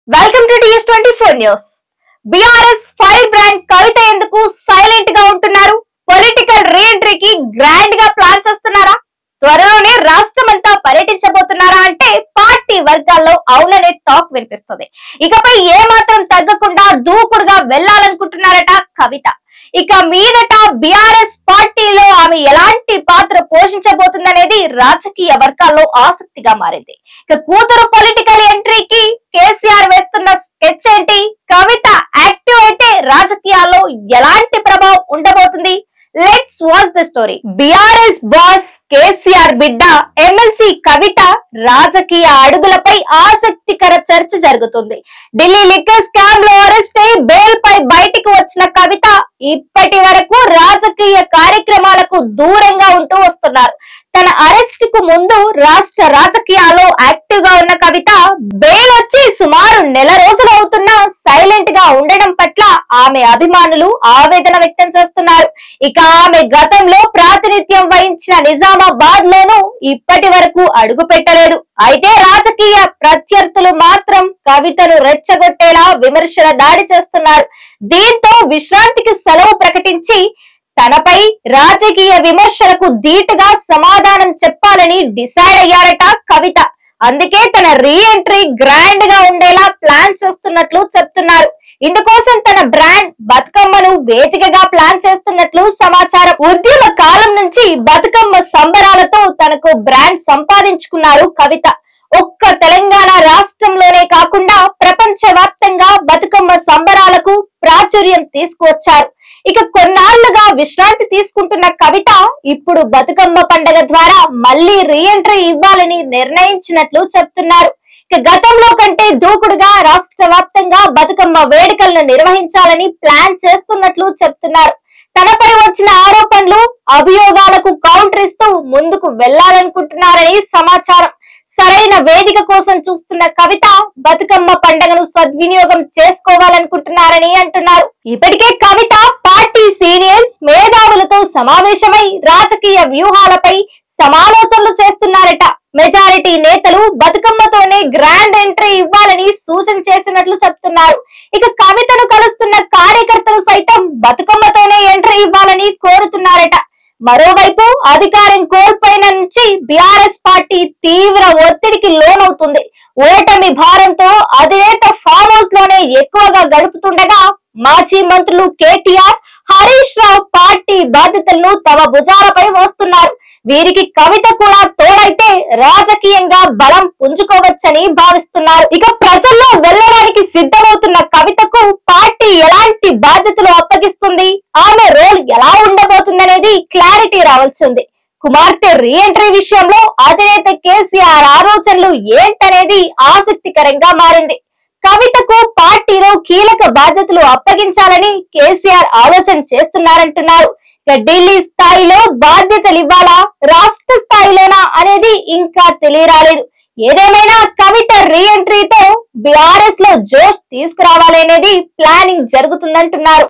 Welcome to TS24 news. BRS fire brand Kavitha ఎందుకు silent గా ఉంటున్నారు? పొలిటికల్ రీ ఎంట్రీకి గ్రాండ్ గా ప్లాన్ చేస్తున్నారా? త్వరలోనే రాష్ట్రమంతా పర్యటించబోతున్నారా అంటే పార్టీ వర్గాల్లో అవుననే టాక్ వినిపిస్తుంది. ఇకపై ఏ మాత్రం తగ్గకుండా దూకుడుగా వెళ్లాలనుకుంటున్నారట కవిత. ఇక మీదట బీఆర్ఎస్ పార్టీలో ఆమె ఎలాంటి పాత్ర పోషించబోతుందనేది రాజకీయ వర్గాల్లో ఆసక్తిగా మారింది. ఇక కూతురు పొలిటికల్ ఎంట్రీకి కేసీఆర్ వేస్తున్న స్కెచ్ ఏంటి? కవిత యాక్టివ్ అయితే రాజకీయాల్లో ఎలాంటి ప్రభావం ఉండబోతుంది? Let's watch the story. BRS boss KCR బిడ్డ ఎమ్మెల్సీ కవిత రాజకీయ అడుగులపై ఆసక్తికర చర్చ జరుగుతుంది. ఢిల్లీ లిక్కర్ స్కామ్ లో అరెస్ట్ అయి బెయిల్ పై బయటికి వచ్చిన కవిత ఇప్పటి వరకు రాజకీయ కార్యక్రమాలకు దూరంగా ఉంటూ వస్తున్నారు. తన అరెస్ట్ కు ముందు రాష్ట్ర రాజకీయాల్లో యాక్టివ్ గా ఉన్న కవిత బెయిల్ వచ్చి సుమారు నెల రోజులు అవుతున్నా సైలెంట్ గా ఉండడం పట్ల ఆమె అభిమానులు ఆవేదన వ్యక్తం చేస్తున్నారు. ఇక ఆమె గతంలో ప్రాతినిధ్యం వహించిన నిజామాబాద్ లోనూ ఇప్పటి వరకు అడుగు పెట్టలేదు. అయితే రాజకీయ ప్రత్యర్థులు మాత్రం కవితను రెచ్చగొట్టేలా విమర్శల దాడి చేస్తున్నారు. దీంతో విశ్రాంతికి సెలవు ప్రకటించి తనపై రాజకీయ విమర్శలకు ధీటుగా సమాధానం చెప్పాలని డిసైడ్ అయ్యారట కవిత. అందుకే తన రీ ఎంట్రీ గ్రాండ్ గా ఉండేలా ప్లాన్ చేస్తున్నట్లు చెప్తున్నారు. ఇందుకోసం తన బ్రాండ్ బతుకమ్మను వేదికగా ప్లాన్ చేస్తున్నట్లు సమాచారం. ఉద్యమ కాలం నుంచి బతుకమ్మ సంబరాలతో తనకు బ్రాండ్ సంపాదించుకున్నారు కవిత. ఒక్క తెలంగాణ రాష్ట్రంలోనే కాకుండా ప్రపంచ వ్యాప్తంగా బతుకమ్మ సంబరాలకు ప్రాచుర్యం తీసుకువచ్చారు. ఇక కొన్నాళ్లుగా విశ్రాంతి తీసుకుంటున్న కవిత ఇప్పుడు బతుకమ్మ పండుగ ద్వారా మళ్లీ రీ ఎంట్రీ ఇవ్వాలని నిర్ణయించినట్లు చెప్తున్నారు. ఇక గతంలో కంటే దూకుడుగా రాష్ట్ర వ్యాప్తంగా బతుకమ్మ వేడుకలను నిర్వహించాలని ప్లాన్ చేస్తున్నట్లు చెప్తున్నారు. తనపై వచ్చిన ఆరోపణలు అభియోగాలకు కౌంటర్ ఇస్తూ ముందుకు వెళ్లాలనుకుంటున్నారని సమాచారం. సరైన వేదిక కోసం చూస్తున్న కవిత బతుకమ్మ పండుగను సద్వినియోగం చేసుకోవాలనుకుంటున్నారని అంటున్నారు. ఇప్పటికే కవిత పార్టీ సీనియర్స్ మేధావులతో సమావేశమై రాజకీయ వ్యూహాలపై సమాలోచనలు చేస్తున్నారట. మెజారిటీ నేతలు బతుకమ్మతోనే గ్రాండ్ ఎంట్రీ ఇవ్వాలని సూచన చేసినట్లు చెప్తున్నారు. ఇక కవితను కలుస్తున్న కార్యకర్తలు సైతం బతుకమ్మతోనే ఎంట్రీ ఇవ్వాలని కోరుతున్నారట. మరోవైపు అధికారం కోల్పోయిన నుంచి బీఆర్ఎస్ పార్టీ తీవ్ర ఒత్తిడికి లోనవుతుంది. ఓటమి భారంతో అధినేత ఫామ్ హౌస్ లోనే ఎక్కువగా గడుపుతుండగా మాజీ మంత్రులు కేటీఆర్, హరీష్ రావు పార్టీ బాధ్యతలను తమ భుజాలపై మోస్తున్నారు. వీరికి కవిత కూడా తోడైతే రాజకీయంగా బలం పుంజుకోవచ్చని భావిస్తున్నారు. ఇక ప్రజల్లో వెళ్ళడానికి సిద్ధమవుతున్న కవితకు పార్టీ ఎలాంటి బాధ్యతలు అప్పగిస్తుంది, ఆమె రోల్ ఎలా ఉండబోతుందనేది క్లారిటీ రావాల్సింది. కుమార్తె రీ ఎంట్రీ విషయంలో అధినేత కేసీఆర్ ఆలోచనలు ఏంటనేది ఆసక్తికరంగా మారింది. కవితకు పార్టీలో కీలక బాధ్యతలు అప్పగించాలని కేసీఆర్ ఆలోచన చేస్తున్నారంటున్నారు. ఢిల్లీ స్థాయిలో బాధ్యతలు ఇవ్వాలా, రాష్ట్ర స్థాయిలోనా అనేది ఇంకా తెలియరాలేదు. ఏదేమైనా కవిత రీ ఎంట్రీతో బీఆర్ఎస్ లో జోష్ తీసుకురావాలి అనేది ప్లానింగ్ జరుగుతుందంటున్నారు.